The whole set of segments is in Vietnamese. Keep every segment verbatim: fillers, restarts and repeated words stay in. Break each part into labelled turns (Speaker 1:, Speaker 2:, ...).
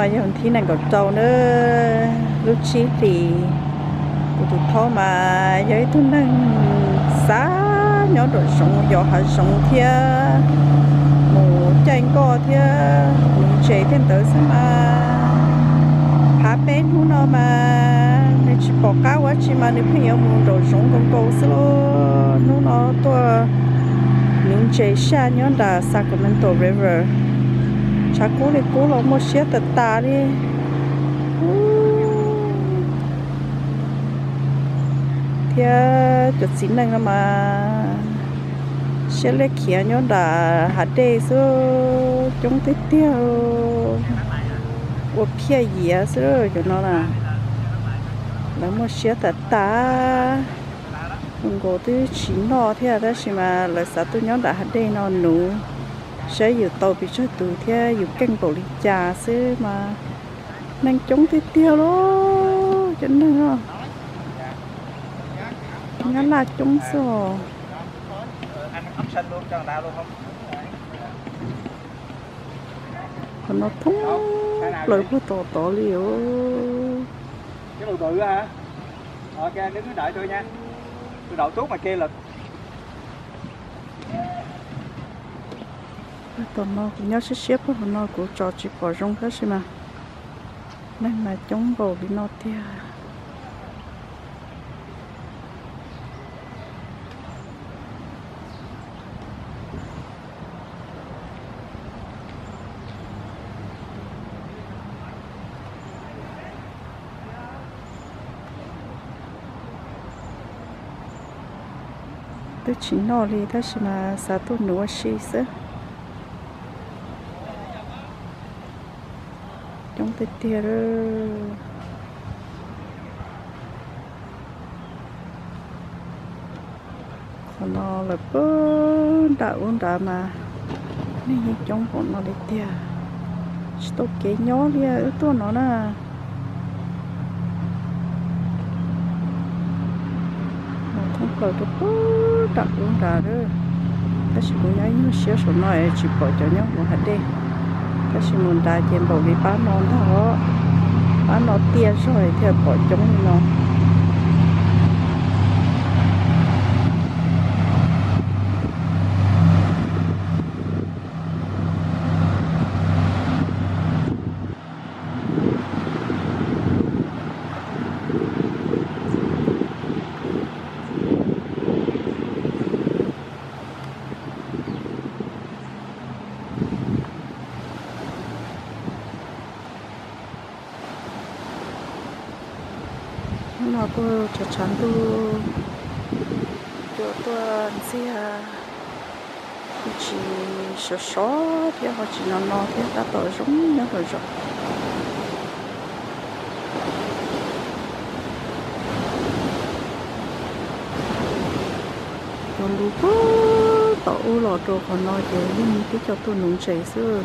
Speaker 1: nói như thế này có trâu nữa lúc chi thì của tụi thọ mà với tụi năng xá nhỏ đội sống nhỏ hạt sống thia một tranh co thia mình chế thêm tới xem mà phá bên hú nó mà nên chỉ bỏ cá quá chỉ mà nếu phải muốn đội sống công cầu xí lo nó nó tôi mình chế xa nhỏ là Sacramento River chắc cú đi cú lo một xe tạt ta đi thì chút xíu này mà xe lấy kia nhớ đã hạt đê số chúng tiếp theo của phía gì á số cho nó là là một xe tạt ta mình có thứ chín nó thì là gì mà là sao tôi nhớ đã hạt đê nó nụ sẽอยู่tàu bị cho tụi theoอยู่canh bộ lịch trà xứ mà năng chống tiếp theo đó cho nên là ngắn là chống sò còn nó thúng lời của tổ tổ liều
Speaker 2: cái đồ bự hả? Ok, đứng đợi tôi nha. Tôi đậu tốt mà kia lực.
Speaker 1: Tụi nó cũng nhớ xếp xếp của nó cũng cho chị bỏ rong hết xem mà nên mà chống bầu bị nó tia tôi chỉ nói đi thế mà sao tôi nuôi xí xứ trong tết tiệt rồi còn nó là bơ đã uống đã mà nên trong bọn nó đi tiệt stop cái nhỏ đi ởตัวnó nè nó không có được bơ đã uống đã rồi ta chỉ có nhớ những xíu số này chỉ bỏ cho nhau một hạt đi cái gì muốn đại tiền bảo vì bán non đó bán nó tiền rồi thì bỏ chống nó nó có chắc chắn tu cho tôi xe chỉ số số thì họ chỉ nó nó thì ta tội giống nhau rồi rồi còn lúc đó tổ lò trâu còn nói thì nhưng cái cho tôi nung chảy xưa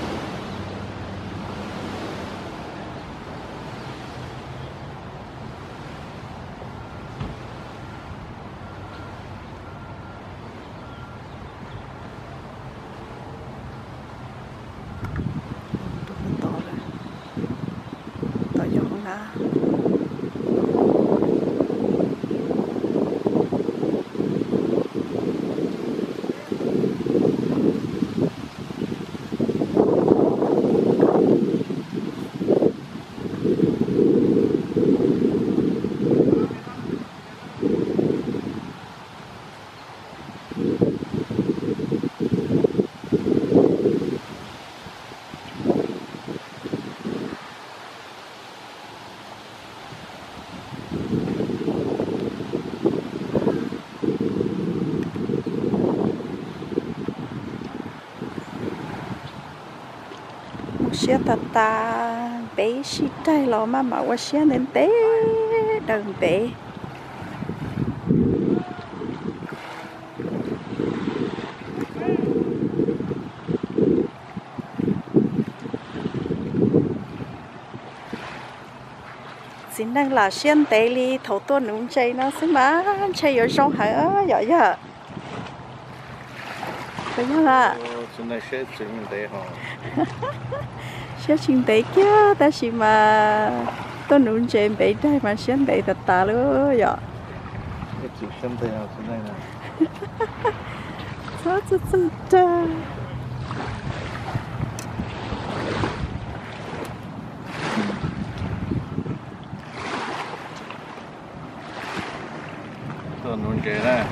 Speaker 1: xe ta ta bé xí tay lo mà mà qua xe nên té đừng bé xin đang là xe té li thấu tôi nung chơi nó xin má chơi ở trong hả giỏi giờ bây giờ là
Speaker 2: 真的是真的哈。
Speaker 1: sẽ xin tế kia ta chỉ mà tôi nún trên bể đây mà xem tế thật ta luôn vậy
Speaker 2: cái chữ xem tế nào trên này nè
Speaker 1: sao sao sao sao
Speaker 2: tôi nún chế nè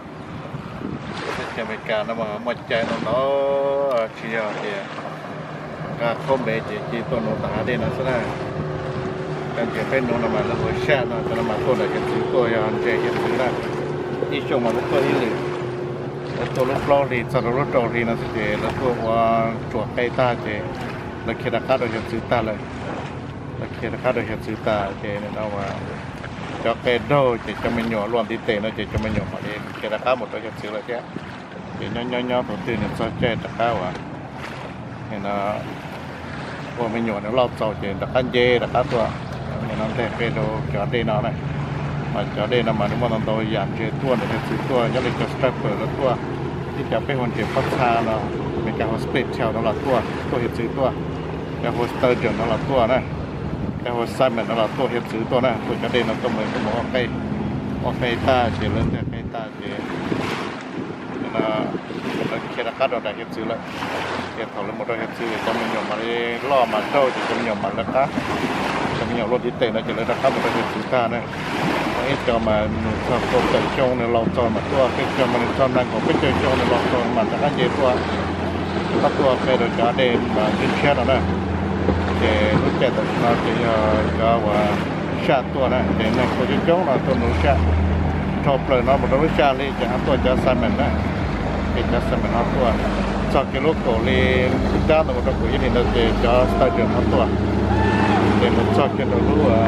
Speaker 2: cái mấy cái nó mà một trái nó nó chỉ là thì cả không bé chỉ chỉ tôi nó tả đây là sao nè cái chỉ phải nó là mà nó hơi shad nó cho nó mà tôi là cái thứ tôi ăn chế cái thứ này đi chung mà lúc tôi đi lì tôi lúc lo thì sau đó lúc trâu thì nó sẽ là tôi qua chuột cây ta chế là khi đã cắt được cái thứ ta rồi là khi đã cắt được cái thứ ta chế nên nó mà cho cái đồ chỉ cho mình nhỏ luôn tí tệ nó chỉ cho mình nhỏ mà đi khi đã cắt một cái thứ là chứ chỉ nhỏ nhỏ nhỏ đầu tiên là sao chơi đã cắt à nên là của mình nhỏ nó lọt sầu chỉ đã cắt dê đã cắt tua nên nó để cái đồ cho đây nó này mà cho đây là mà nếu mà nó tôi giảm chế tua để cái thứ tua cho nên cho stepper nó tuaที่จะไปคนเจ็บพัฒนาเนาะเป็นการ hospital แถวนั่นแหละตัวตัวเห็ดซื้อตัวการ hospital เดี๋ยวนั่นแหละตัวนะการ hospital นั่นแหละตัวเห็ดซื้อตัวนะตัวจะได้นั่นตัวเหมือนตัวหมอใครว่าใครตาเจริญแต่ใครตาเจนะเคสการเราได้เห็ดซื้อแล้วเห็ดเขาเลยหมดเราเห็ดซื้อจะมีหยอมมาเลยล่อมาเจ้าจะมีหยอมมาแล้วครับจะมีหยอมรถที่เตะนะจะเลยนะครับหมดเราเห็ดซื้อกันนะไอ้จอมาหนูชอบตัวใจจงเนี่ยเราจอมาตัวไอ้จอมาจอมนั่งของไอ้ใจจงเนี่ยเราจอมาแต่ก็เยอะตัวถ้าตัวไปโดยจะได้มาดิ้นเชื่อแล้วนะเจ้รู้จักแต่เราจะจะว่าชาตัวนะเดี๋ยวเนี่ยตัวใจจงเราตัวหนูชาชอบเลยเนาะบอกเราชาเลยจะหาตัวจะใส่เหมือนนะเป็นจะใส่เหมือนหาตัวจากกิโลโกเลยด้านเราตัวยี่นี่เราจะจะสตาร์ทหาตัวเดี๋ยวเราจากกิโลรู้ว่า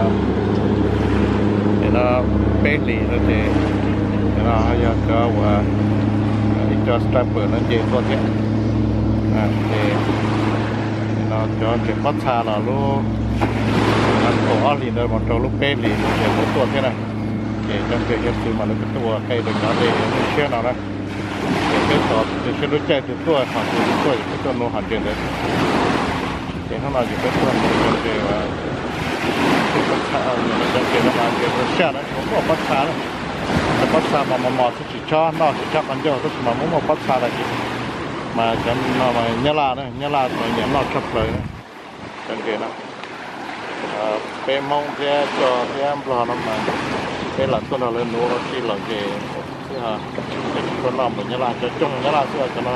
Speaker 2: nó bên lì nó thì nó hay cho và cho strapper nó dễ thôi chứ à thì nó cho cái bắt xa là lúc nó có lì nó một trâu lúc bên lì nó sẽ một tuần thế này để trong cái hiện sự mà nó cái tua cây được nó để nó xe nào đó để cái tọt để cái lúc chạy từ tua khoảng từ tua cái tua nó hoàn tiền đấy để nó là những cái tua nó để và bắt xa nóจะเกิดมาเกิดเสียนะผมก็ปัดซาเลยแต่ปัดซามามาหมอสุดชอบนอกชอบกันเยอะทุกมาผมก็ปัดซาเลยมาจำมาเนื้อลาเนี่ยเนื้อลาตัวเนี่ยนอกชอบเลยนะจังเกิดนะเป็นมองเที่ยจอเที่ยมรอน้ำมันเป็นหลักตัวเราเลยนู้นที่หลังเกย์ที่ฮะเป็นคนนอกเหมือนเนื้อลาจะจ้องเนื้อลาเสื้อจะมา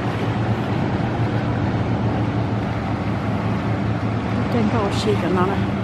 Speaker 1: 真高兴的呢。